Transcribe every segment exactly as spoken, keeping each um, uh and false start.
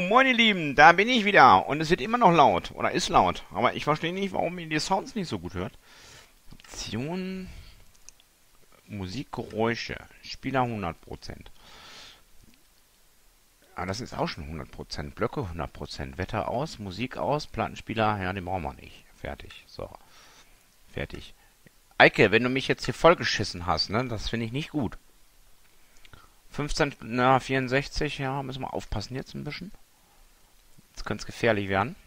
moin ihr Lieben, da bin ich wieder und es wird immer noch laut oder ist laut, aber ich verstehe nicht, warum ihr die Sounds nicht so gut hört. Option, Musikgeräusche, Spieler hundert Prozent. Ah, das ist auch schon hundert Prozent, Blöcke hundert Prozent, Wetter aus, Musik aus, Plattenspieler, ja, den brauchen wir nicht. Fertig, so, fertig. Eike, wenn du mich jetzt hier vollgeschissen hast, ne, das finde ich nicht gut. fünfzehn, na, vierundsechzig, ja, müssen wir aufpassen jetzt ein bisschen. Jetzt könnte es gefährlich werden.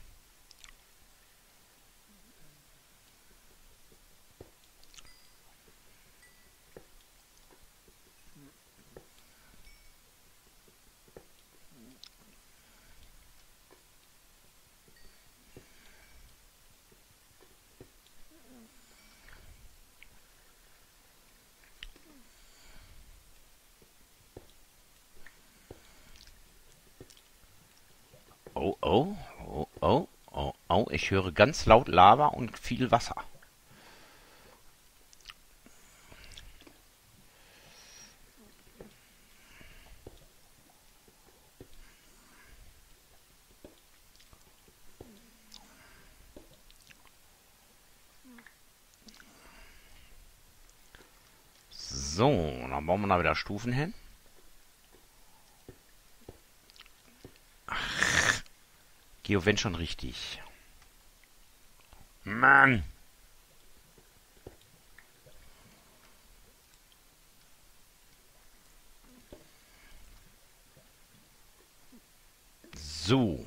Oh, oh, oh, oh, oh, oh, ich höre ganz laut Lava und viel Wasser. So, dann bauen wir da wieder Stufen hin. Ach, Geo, wenn schon richtig. Mann! So.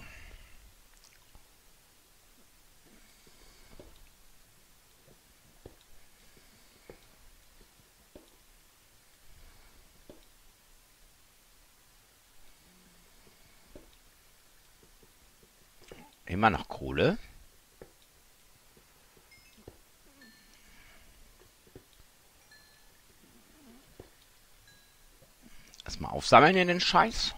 Immer noch Kohle. Erstmal aufsammeln in den Scheiß.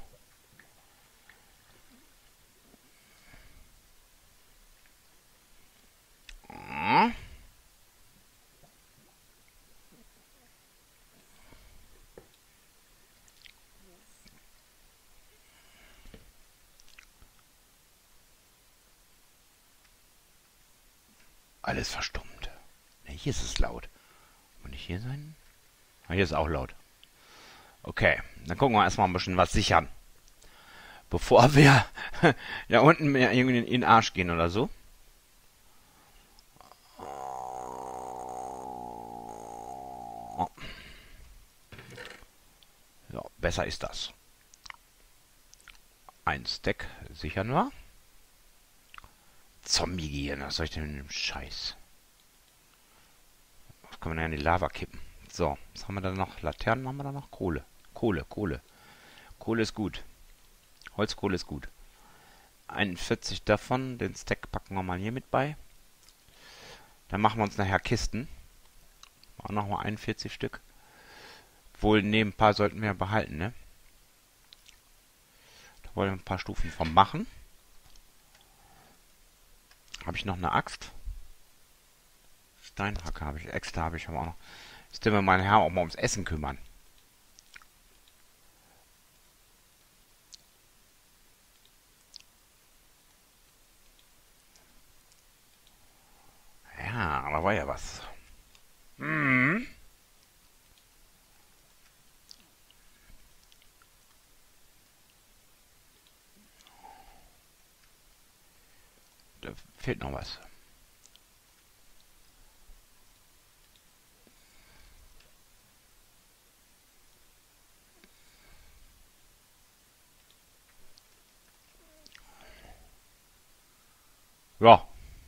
Alles verstummt. Ne, hier ist es laut. Und nicht hier sein? Ah, hier ist auch laut. Okay, dann gucken wir erstmal ein bisschen was sichern. Bevor wir da unten mir irgendwie in den Arsch gehen oder so. Ja, besser ist das. Ein Stack sichern wir. Zombie gehen, was soll ich denn mit dem Scheiß? Was können wir denn in die Lava kippen? So, was haben wir da noch? Laternen haben wir da noch? Kohle. Kohle, Kohle. Kohle ist gut. Holzkohle ist gut. einundvierzig davon, den Stack packen wir mal hier mit bei. Dann machen wir uns nachher Kisten. Auch noch mal einundvierzig Stück. Wohl neben ein paar sollten wir behalten, ne? Da wollen wir ein paar Stufen vom machen. Habe ich noch eine Axt? Steinhacke habe ich, Äxte habe ich aber auch noch. Jetzt dürfen wir meinen Herrn auch mal ums Essen kümmern. Ja, da war ja was. Hm. Da fehlt noch was. Ja.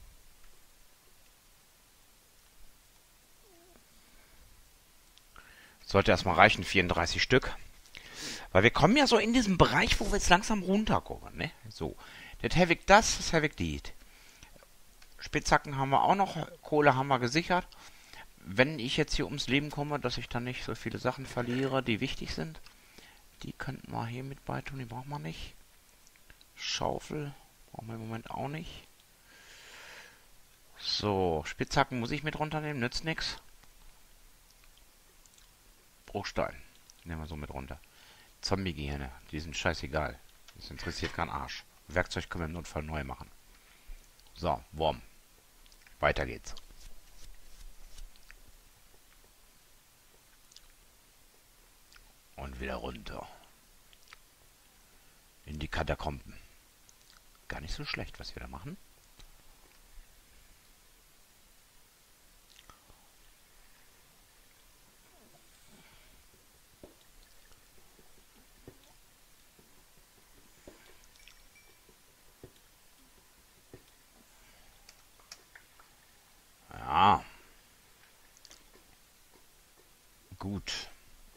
Sollte erstmal reichen, vierunddreißig Stück. Weil wir kommen ja so in diesem Bereich, wo wir jetzt langsam runterkommen, ne? So. Das Havoc das, das Havoc die. Spitzhacken haben wir auch noch, Kohle haben wir gesichert. Wenn ich jetzt hier ums Leben komme, dass ich dann nicht so viele Sachen verliere, die wichtig sind. Die könnten wir hier mit beitun, die brauchen wir nicht. Schaufel brauchen wir im Moment auch nicht. So, Spitzhacken muss ich mit runternehmen, nützt nichts. Bruchstein nehmen wir so mit runter. Zombie-Gehirne, die sind scheißegal. Das interessiert keinen Arsch. Werkzeug können wir im Notfall neu machen. So, Wurm. Weiter geht's. Und wieder runter. In die Katakomben. Gar nicht so schlecht, was wir da machen. Ja. Gut.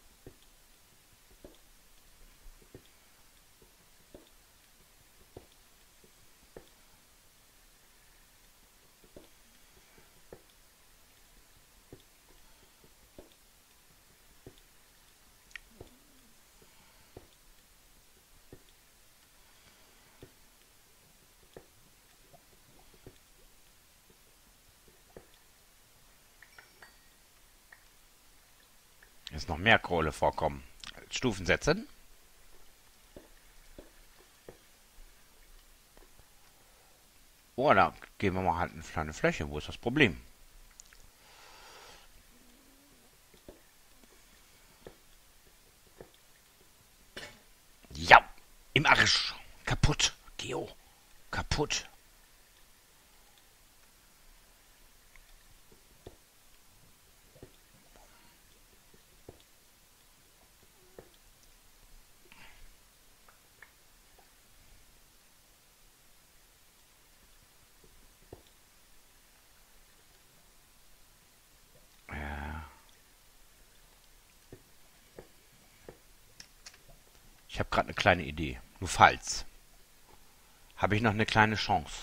Jetzt noch mehr Kohle vorkommen. Stufen setzen. Oh, da gehen wir mal halt eine kleine Fläche. Wo ist das Problem? Ja, im Arsch. Kaputt, Geo. Kaputt. Ja. Ich habe gerade eine kleine Idee. Nur falls. Habe ich noch eine kleine Chance.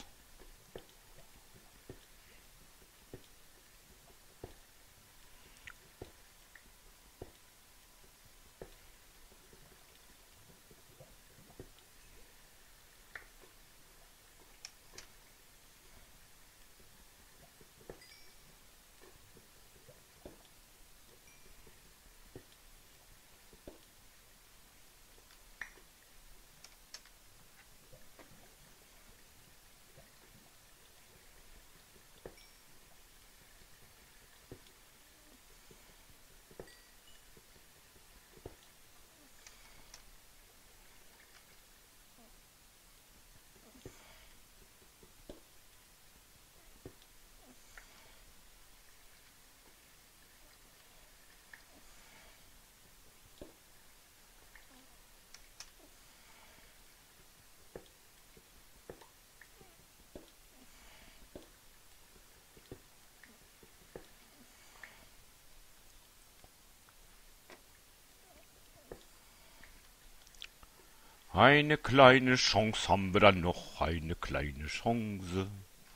Eine kleine Chance haben wir dann noch. Eine kleine Chance.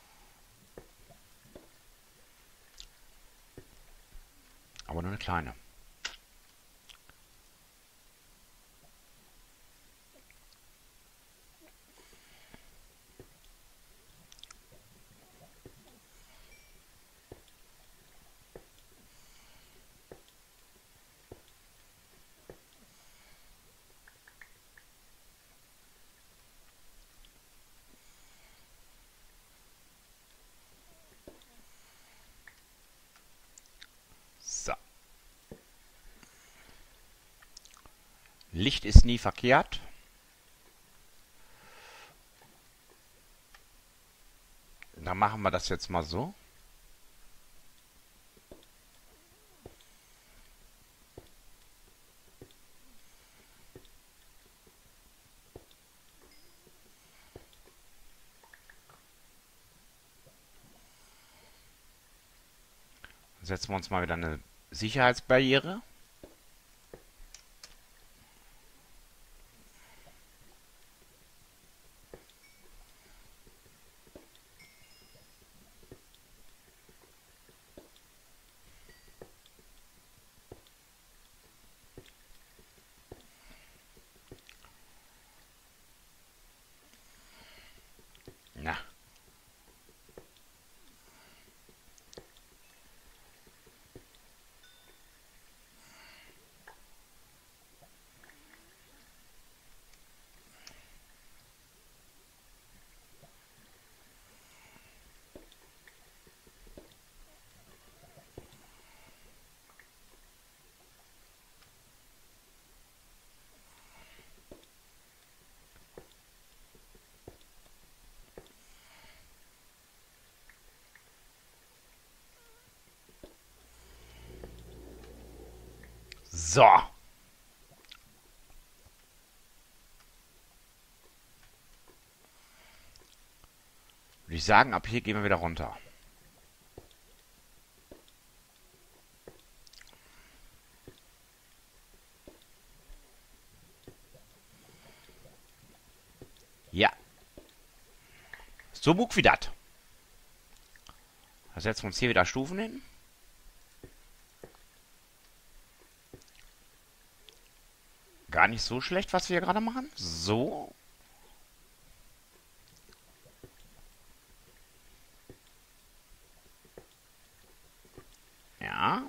Aber nur eine kleine. So. Licht ist nie verkehrt. Dann machen wir das jetzt mal so. Setzen wir uns mal wieder eine Sicherheitsbarriere. Na. So. Würde ich sagen, ab hier gehen wir wieder runter. Ja. So muck wie das. Da setzen wir uns hier wieder Stufen hin. Gar nicht so schlecht, was wir hier gerade machen. So. Ja.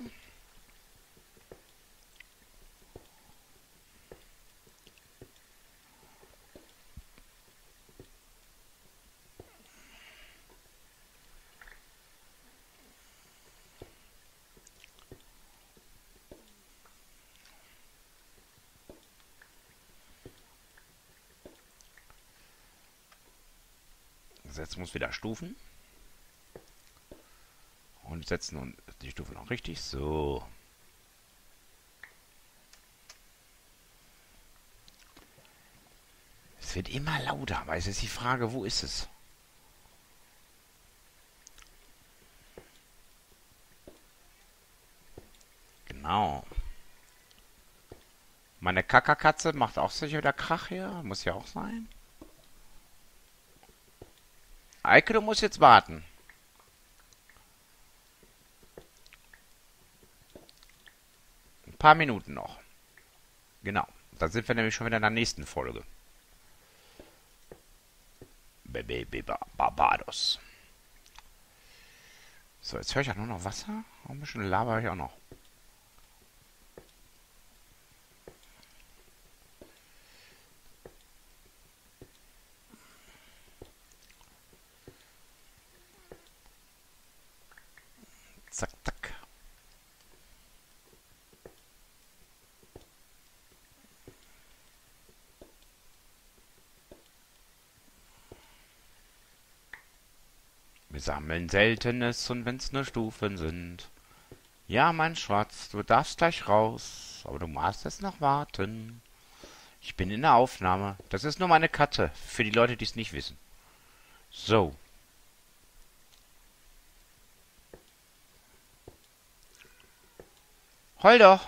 Setzen wir uns wieder Stufen. Und setzen die Stufe noch richtig. So. Es wird immer lauter, aber es ist die Frage, wo ist es? Genau. Meine Kackerkatze macht auch sicher wieder Krach hier. Muss ja auch sein. Eike, du musst jetzt warten. Ein paar Minuten noch. Genau. Da sind wir nämlich schon wieder in der nächsten Folge. Barbados. So, jetzt höre ich auch nur noch Wasser. Ein bisschen Lava höre ich auch noch. Zack, zack. Wir sammeln Seltenes und wenn's nur Stufen sind. Ja, mein Schwarz, du darfst gleich raus, aber du musst jetzt noch warten. Ich bin in der Aufnahme. Das ist nur meine Katze, für die Leute, die es nicht wissen. So. Heul doch.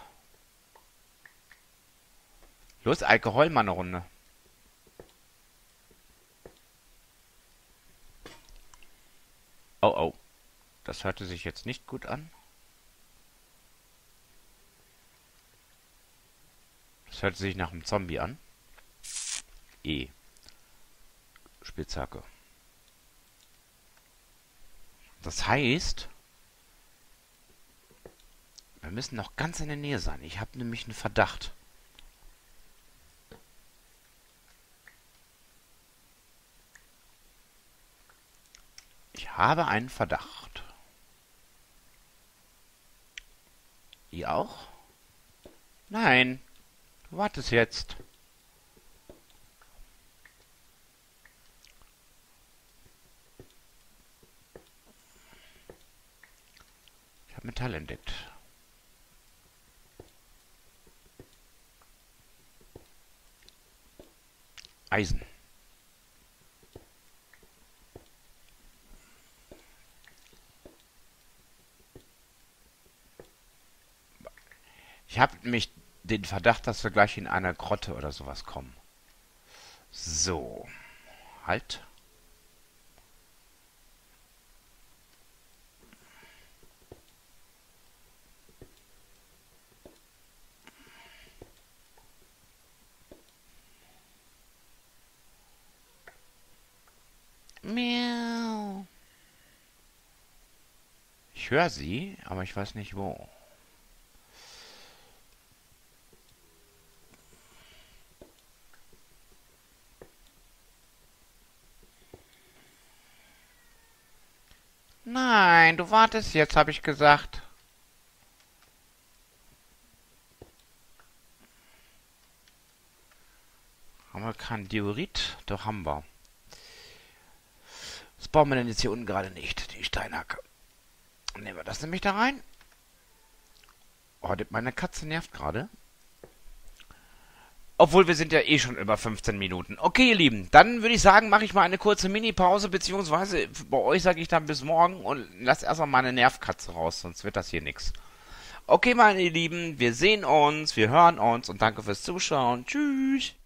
Los, Eike, heul mal eine Runde. Oh, oh. Das hörte sich jetzt nicht gut an. Das hört sich nach einem Zombie an. E. Spitzhacke. Das heißt, wir müssen noch ganz in der Nähe sein. Ich habe nämlich einen Verdacht. Ich habe einen Verdacht. Ihr auch? Nein. Du wartest jetzt. Ich habe Metall entdeckt. Eisen. Ich habe nämlich den Verdacht, dass wir gleich in eine Grotte oder sowas kommen. So. Halt. Miau. Ich höre sie, aber ich weiß nicht wo. Nein, du wartest jetzt, habe ich gesagt. Haben wir kein Diorit? Doch haben wir. Was bauen wir denn jetzt hier unten gerade nicht? Die Steinhacke. Nehmen wir das nämlich da rein. Oh, meine Katze nervt gerade. Obwohl, wir sind ja eh schon über fünfzehn Minuten. Okay, ihr Lieben, dann würde ich sagen, mache ich mal eine kurze Mini-Pause, beziehungsweise bei euch sage ich dann bis morgen und lasst erstmal meine Nervkatze raus, sonst wird das hier nix. Okay, meine Lieben, wir sehen uns, wir hören uns und danke fürs Zuschauen. Tschüss.